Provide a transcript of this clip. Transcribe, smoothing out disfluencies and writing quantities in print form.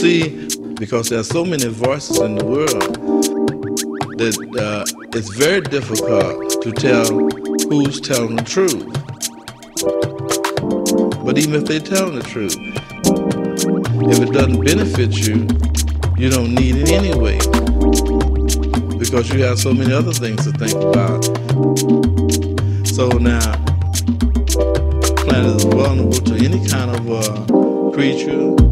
see, because there are so many voices in the world, that it's very difficult to tell who's telling the truth. But even if they're telling the truth, if it doesn't benefit you, you don't need it anyway, because you have so many other things to think about. So now, planet is vulnerable to any kind of creature,